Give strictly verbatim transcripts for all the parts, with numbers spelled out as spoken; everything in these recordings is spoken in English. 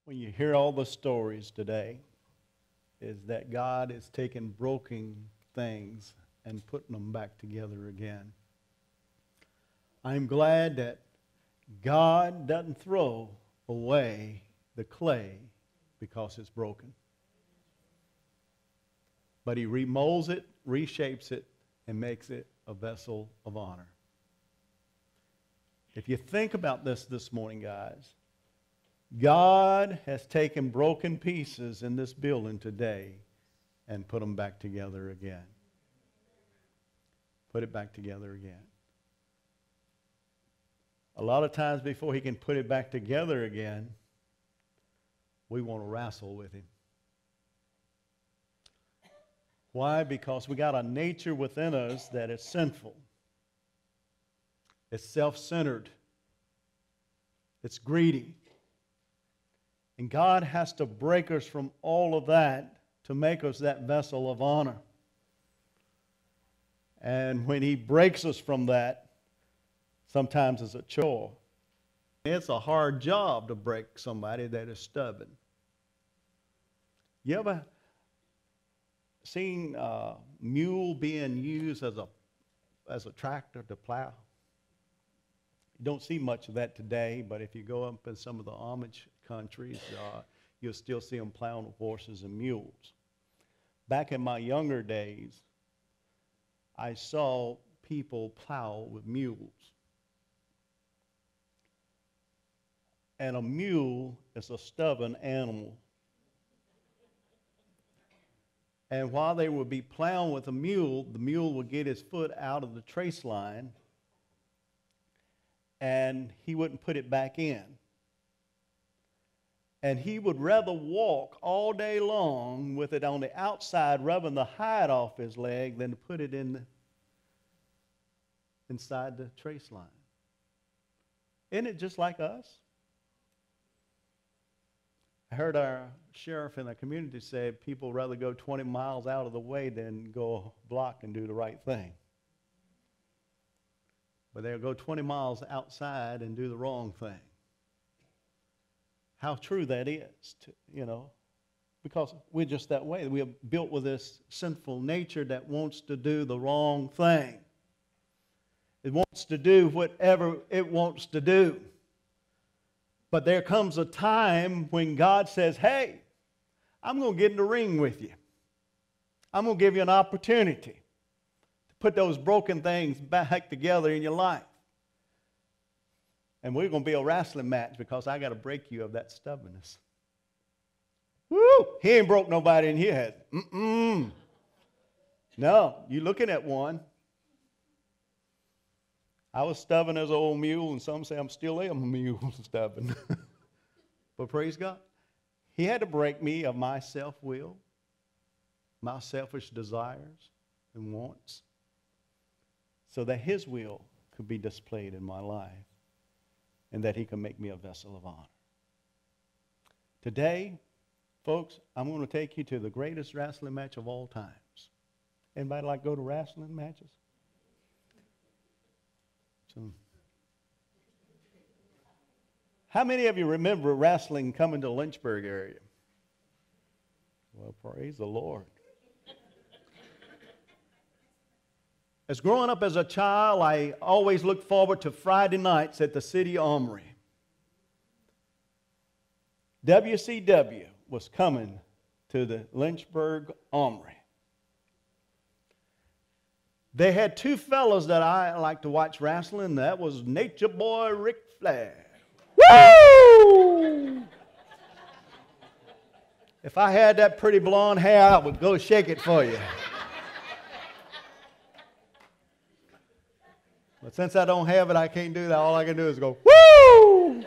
when you hear all the stories today is that God is taking broken things and putting them back together again. I'm glad that God doesn't throw away the clay because it's broken. But He remolds it, reshapes it, and makes it a vessel of honor. If you think about this this morning, guys, God has taken broken pieces in this building today and put them back together again. Put it back together again. A lot of times before He can put it back together again, we want to wrestle with Him. Why? Because we got a nature within us that is sinful. It's self-centered. It's greedy. And God has to break us from all of that to make us that vessel of honor. And when He breaks us from that, sometimes it's a chore. It's a hard job to break somebody that is stubborn. You ever seen a mule being used as a as a tractor to plow? You don't see much of that today, but if you go up in some of the Amish countries, uh, you'll still see them plowing with horses and mules. Back in my younger days, I saw people plow with mules. And a mule is a stubborn animal. And while they would be plowing with a mule, the mule would get his foot out of the trace line and he wouldn't put it back in. And he would rather walk all day long with it on the outside, rubbing the hide off his leg, than to put it in the, inside the trace line. Isn't it just like us? I heard our sheriff in the community say people rather go twenty miles out of the way than go a block and do the right thing. But they'll go twenty miles outside and do the wrong thing. How true that is, to, you know, because we're just that way. We are built with this sinful nature that wants to do the wrong thing. It wants to do whatever it wants to do. But there comes a time when God says, hey, I'm going to get in the ring with you. I'm going to give you an opportunity to put those broken things back together in your life. And we're going to be a wrestling match because I got to break you of that stubbornness. Woo! He ain't broke nobody in here, has he? Mm-mm. No, you're looking at one. I was stubborn as an old mule, and some say I'm still a mule stubborn. But praise God. He had to break me of my self-will, my selfish desires and wants, so that His will could be displayed in my life and that He can make me a vessel of honor. Today, folks, I'm going to take you to the greatest wrestling match of all times. Anybody like to go to wrestling matches? So, how many of you remember wrestling coming to the Lynchburg area? Well, praise the Lord. As growing up as a child, I always looked forward to Friday nights at the City Armory. W C W was coming to the Lynchburg Armory. They had two fellas that I like to watch wrestling. That was Nature Boy Ric Flair. Woo! If I had that pretty blonde hair, I would go shake it for you. But since I don't have it, I can't do that. All I can do is go, woo!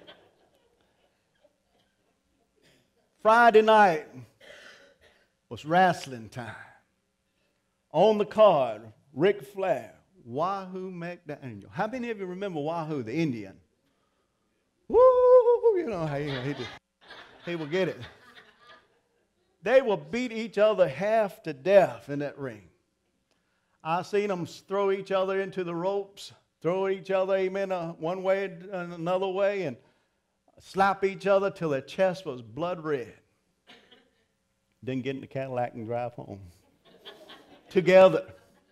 Friday night was wrestling time. On the card, Ric Flair, Wahoo McDaniel. How many of you remember Wahoo, the Indian? Woo! You know, he, he, he will get it. They will beat each other half to death in that ring. I seen them throw each other into the ropes, throw each other, amen, uh, one way and another way. And slap each other till their chest was blood red. Then get in the Cadillac and drive home together.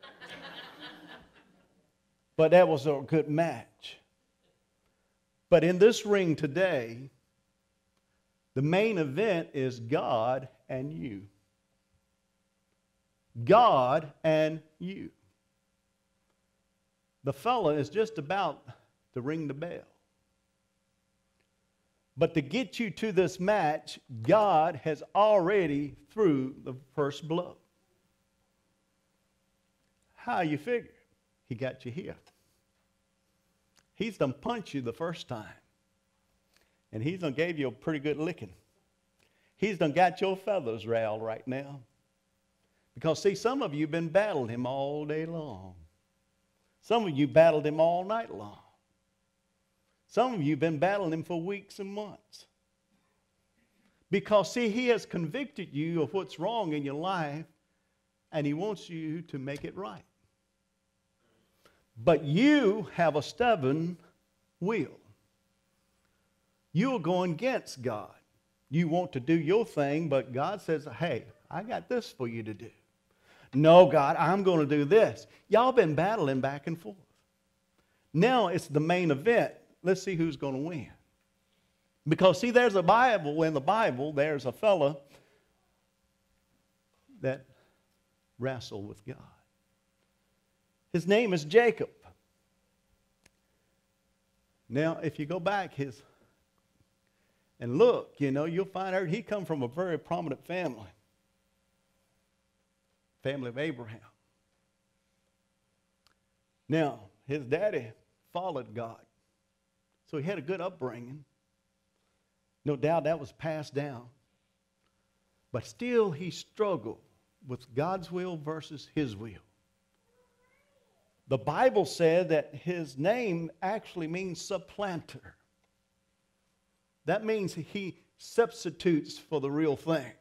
But that was a good match. But in this ring today, the main event is God and you. God and you. The fella is just about to ring the bell. But to get you to this match, God has already threw the first blow. How you figure? He got you here. He's done punched you the first time. And he's done gave you a pretty good licking. He's done got your feathers railed right now. Because, see, some of you have been battling him all day long. Some of you battled him all night long. Some of you have been battling him for weeks and months. Because, see, he has convicted you of what's wrong in your life, and he wants you to make it right. But you have a stubborn will. You're going against God. You want to do your thing, but God says, hey, I got this for you to do. No, God, I'm going to do this. Y'all been battling back and forth. Now it's the main event. Let's see who's going to win. Because, see, there's a Bible. In the Bible, there's a fella that wrestled with God. His name is Jacob. Now, if you go back his and look, you know, you'll find out he come from a very prominent family. Family of Abraham. Now, his daddy followed God. So he had a good upbringing. No doubt that was passed down. But still he struggled with God's will versus his will. The Bible said that his name actually means supplanter. That means he substitutes for the real thing.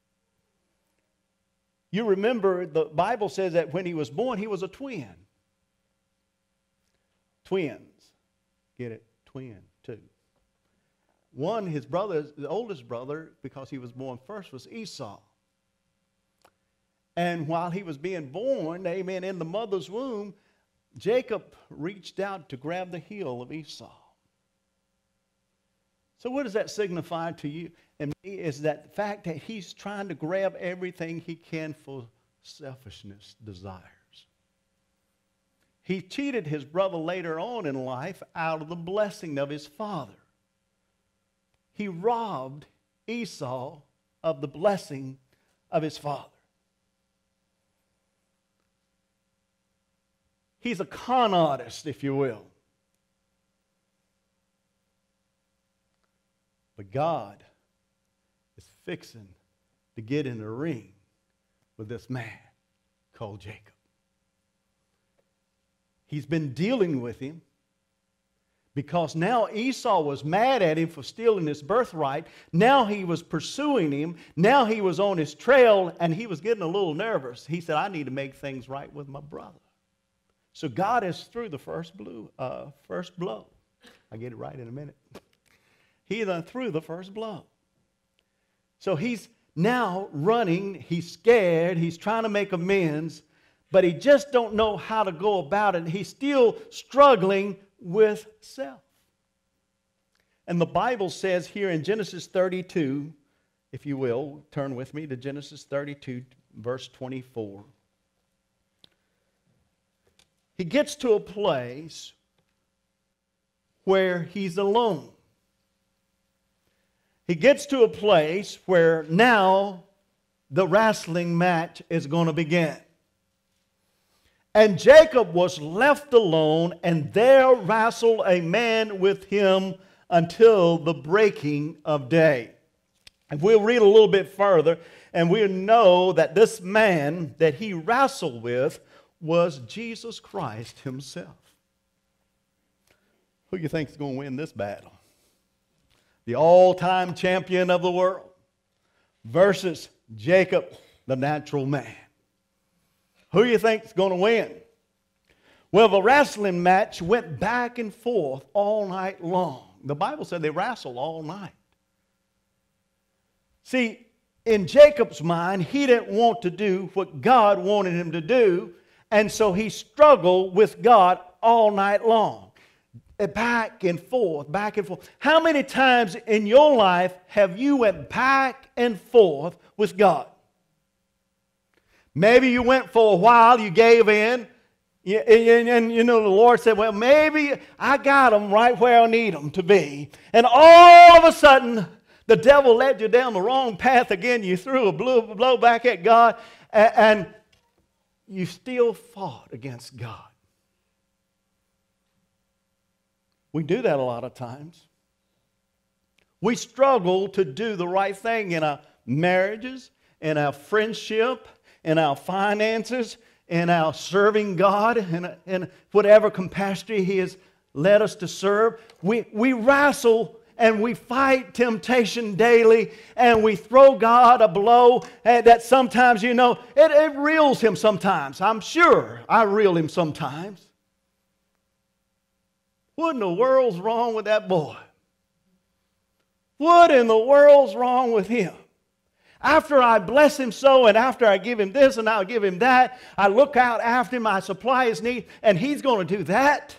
You remember the Bible says that when he was born, he was a twin. Twins. Get it? Twin, two. One, his brother, the oldest brother, because he was born first, was Esau. And while he was being born, amen, in the mother's womb, Jacob reached out to grab the heel of Esau. So what does that signify to you and me is that fact that he's trying to grab everything he can for selfishness, desires. He cheated his brother later on in life out of the blessing of his father. He robbed Esau of the blessing of his father. He's a con artist, if you will. But God is fixing to get in the ring with this man called Jacob. He's been dealing with him because now Esau was mad at him for stealing his birthright. Now he was pursuing him. Now he was on his trail, and he was getting a little nervous. He said, I need to make things right with my brother. So God is through the first, blue, uh, first blow. I'll get it right in a minute. He done threw the first blow. So he's now running. He's scared. He's trying to make amends, but he just don't know how to go about it. He's still struggling with self. And the Bible says here in Genesis thirty-two, if you will, turn with me to Genesis thirty-two, verse twenty-four. He gets to a place where he's alone. He gets to a place where now the wrestling match is going to begin. And Jacob was left alone, and there wrestled a man with him until the breaking of day. And we'll read a little bit further, and we'll know that this man that he wrestled with was Jesus Christ himself. Who do you think is going to win this battle? The all-time champion of the world versus Jacob, the natural man. Who do you think is going to win? Well, the wrestling match went back and forth all night long. The Bible said they wrestled all night. See, in Jacob's mind, he didn't want to do what God wanted him to do, and so he struggled with God all night long. Back and forth, back and forth. How many times in your life have you went back and forth with God? Maybe you went for a while, you gave in, and, and you know the Lord said, well, maybe I got them right where I need them to be. And all of a sudden, the devil led you down the wrong path again. You threw a blow, blow back at God, and, and you still fought against God. We do that a lot of times. We struggle to do the right thing in our marriages, in our friendship, in our finances, in our serving God, in, in whatever capacity He has led us to serve. We, we wrestle and we fight temptation daily, and we throw God a blow that sometimes, you know, it, it reels Him sometimes. I'm sure I reel Him sometimes. What in the world's wrong with that boy? What in the world's wrong with him? After I bless him so, and after I give him this and I'll give him that, I look out after him, I supply his need, and he's going to do that.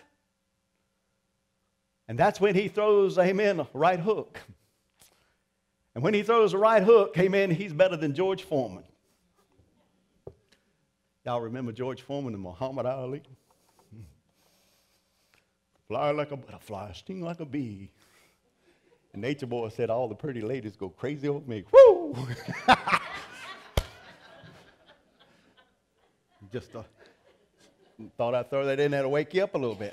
And that's when he throws, amen, a right hook. And when he throws a right hook, amen, he's better than George Foreman. Y'all remember George Foreman and Muhammad Ali? Fly like a butterfly, sting like a bee. And Nature Boy said all the pretty ladies go crazy over me. Woo! Just uh, thought I'd throw that in there to wake you up a little bit.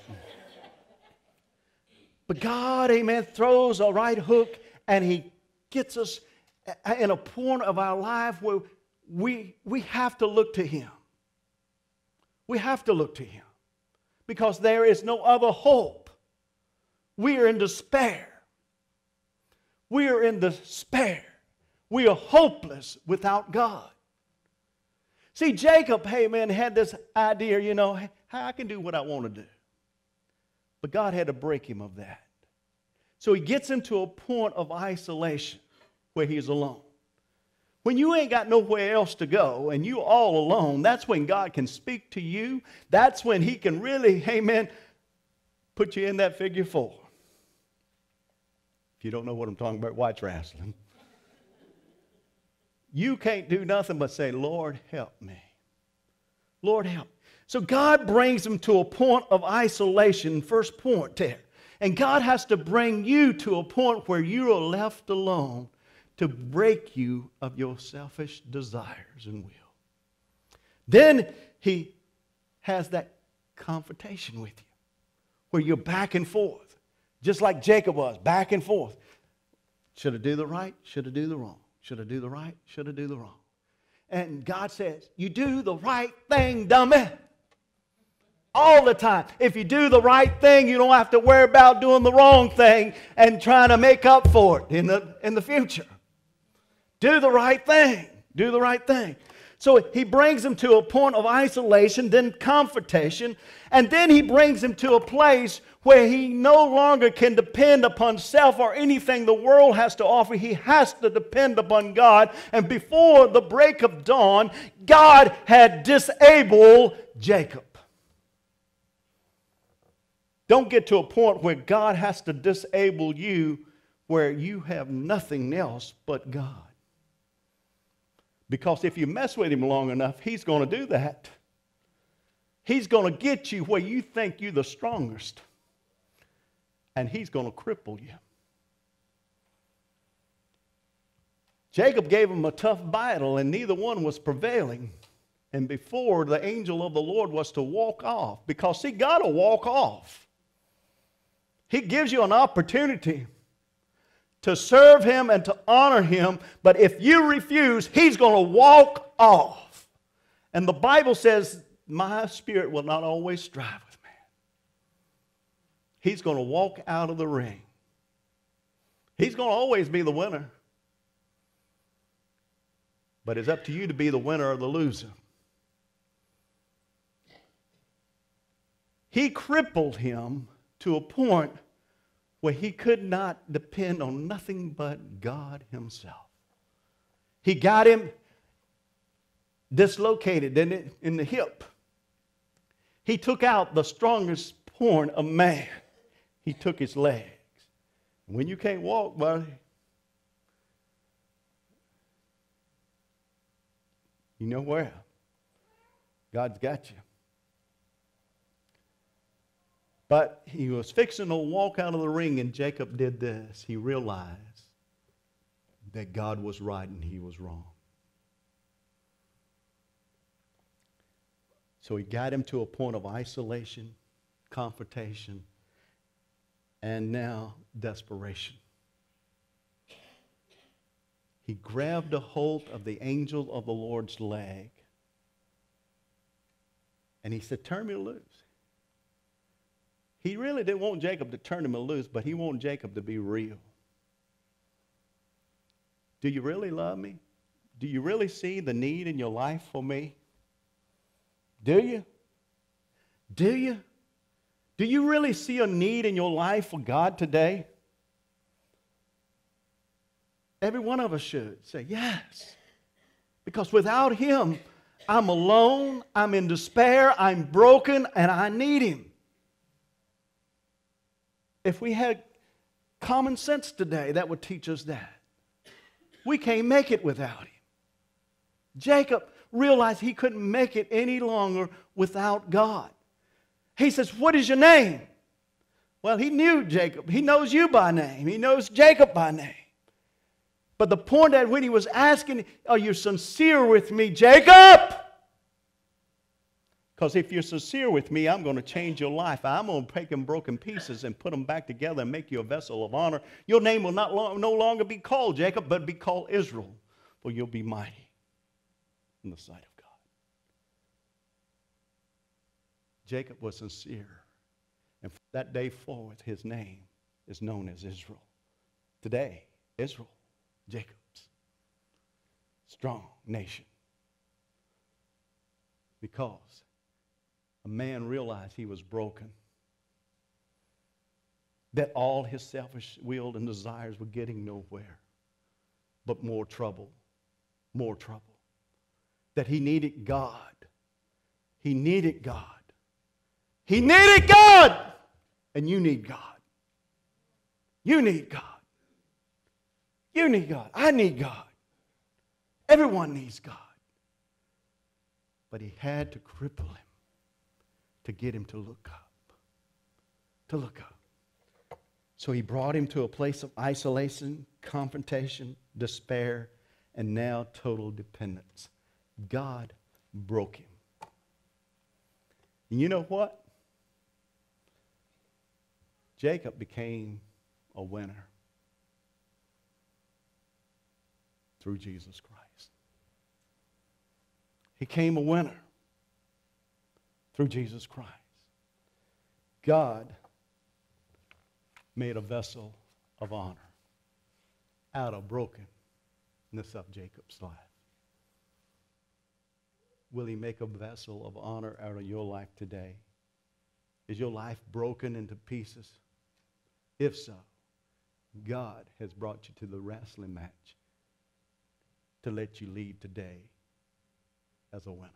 But God, amen, throws a right hook, and He gets us in a point of our life where we, we have to look to Him. We have to look to Him. Because there is no other hope. We are in despair. We are in despair. We are hopeless without God. See, Jacob, hey man, had this idea, you know, hey, I can do what I want to do. But God had to break him of that. So he gets into a point of isolation where he's alone. When you ain't got nowhere else to go and you're all alone, that's when God can speak to you. That's when He can really, amen, put you in that figure four. If you don't know what I'm talking about, watch wrestling. You can't do nothing but say, Lord, help me. Lord, help. So God brings him to a point of isolation, first point there. And God has to bring you to a point where you are left alone to break you of your selfish desires and will. Then He has that confrontation with you, where you're back and forth, just like Jacob was, back and forth. Should I do the right? Should I do the wrong? Should I do the right? Should I do the wrong? And God says, you do the right thing, dummy. All the time. If you do the right thing, you don't have to worry about doing the wrong thing and trying to make up for it in the, in the future. Do the right thing. Do the right thing. So He brings him to a point of isolation, then confrontation, and then He brings him to a place where he no longer can depend upon self or anything the world has to offer. He has to depend upon God. And before the break of dawn, God had disabled Jacob. Don't get to a point where God has to disable you where you have nothing else but God. Because if you mess with Him long enough, He's going to do that. He's going to get you where you think you're the strongest. And He's going to cripple you. Jacob gave him a tough battle, and neither one was prevailing. And before the angel of the Lord was to walk off, because see, God will walk off. He gives you an opportunity to serve Him and to honor Him, but if you refuse, He's going to walk off. And the Bible says, my spirit will not always strive with man. He's going to walk out of the ring. He's going to always be the winner. But it's up to you to be the winner or the loser. He crippled him to a point where he could not depend on nothing but God himself. He got him dislocated in, it, in the hip. He took out the strongest point of man. He took his legs. When you can't walk, buddy, you know where? God's got you. But he was fixing to walk out of the ring, and Jacob did this. He realized that God was right and he was wrong. So he got him to a point of isolation, confrontation, and now desperation. He grabbed a hold of the angel of the Lord's leg, and he said, "Turn me loose." He really didn't want Jacob to turn him loose, but he wanted Jacob to be real. Do you really love me? Do you really see the need in your life for me? Do you? Do you? Do you really see a need in your life for God today? Every one of us should say yes. Because without him, I'm alone, I'm in despair, I'm broken, and I need him. If we had common sense today, that would teach us that. We can't make it without him. Jacob realized he couldn't make it any longer without God. He says, "What is your name?" Well, he knew Jacob. He knows you by name. He knows Jacob by name. But the point that when he was asking, "Are you sincere with me, Jacob?" Because if you're sincere with me, I'm going to change your life. I'm going to take them broken pieces and put them back together and make you a vessel of honor. Your name will not long, no longer be called Jacob, but be called Israel, for you'll be mighty in the sight of God. Jacob was sincere. And from that day forward, his name is known as Israel. Today, Israel, Jacob's strong nation. Because a man realized he was broken. That all his selfish will and desires were getting nowhere, but more trouble, more trouble. That he needed God. He needed God. He needed God. And you need God. You need God. You need God. I need God. Everyone needs God. But he had to cripple him to get him to look up. To look up. So he brought him to a place of isolation, confrontation, despair, and now total dependence. God broke him. And you know what? Jacob became a winner through Jesus Christ. He came a winner through Jesus Christ. God made a vessel of honor out of brokenness of Jacob's life. Will he make a vessel of honor out of your life today? Is your life broken into pieces? If so, God has brought you to the wrestling match to let you lead today as a winner.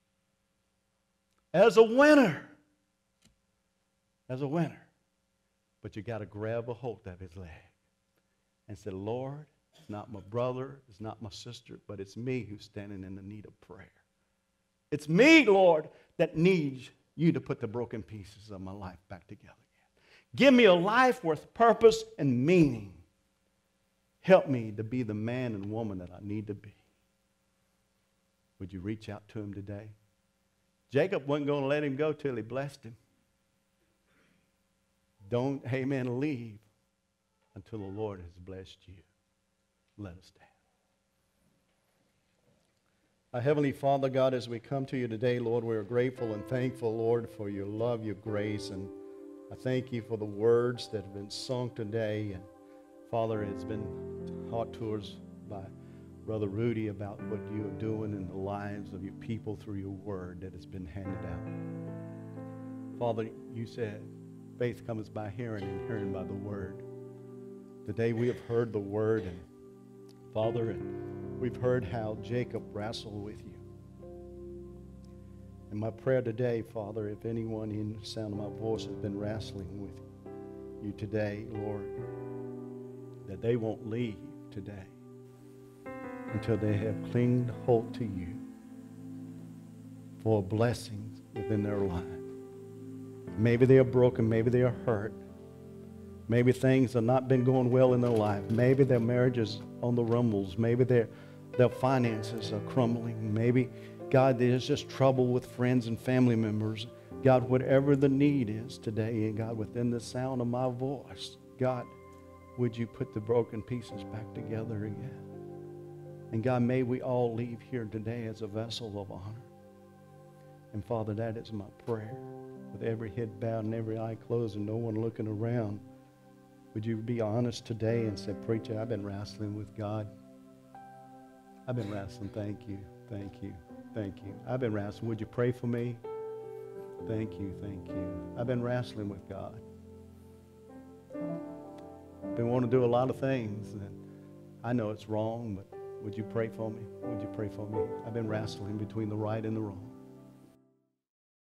As a winner. As a winner. But you got to grab a hold of his leg and say, "Lord, it's not my brother, it's not my sister, but it's me who's standing in the need of prayer. It's me, Lord, that needs you to put the broken pieces of my life back together again. Give me a life with purpose and meaning. Help me to be the man and woman that I need to be." Would you reach out to him today? Jacob wasn't going to let him go till he blessed him. Don't, amen, leave until the Lord has blessed you. Let us stand. Our Heavenly Father, God, as we come to you today, Lord, we are grateful and thankful, Lord, for your love, your grace, and I thank you for the words that have been sung today. And Father, it's been taught to us by Brother Rudy about what you are doing in the lives of your people through your word that has been handed out. Father, you said faith comes by hearing, and hearing by the word. Today we have heard the word, and Father, and we've heard how Jacob wrestled with you. And my prayer today, Father, if anyone in the sound of my voice has been wrestling with you today, Lord, that they won't leave today until they have clinged hold to you for blessings within their life. Maybe they are broken. Maybe they are hurt. Maybe things have not been going well in their life. Maybe their marriage is on the rumbles. Maybe their, their finances are crumbling. Maybe, God, there's just trouble with friends and family members. God, whatever the need is today, and God, within the sound of my voice, God, would you put the broken pieces back together again? And God, may we all leave here today as a vessel of honor. And Father, that is my prayer. With every head bowed and every eye closed and no one looking around, would you be honest today and say, preacher, I've been wrestling with God. I've been wrestling. Thank you. Thank you. Thank you. I've been wrestling. Would you pray for me? Thank you. Thank you. I've been wrestling with God. Been wanting to do a lot of things, and I know it's wrong, but would you pray for me? Would you pray for me? I've been wrestling between the right and the wrong.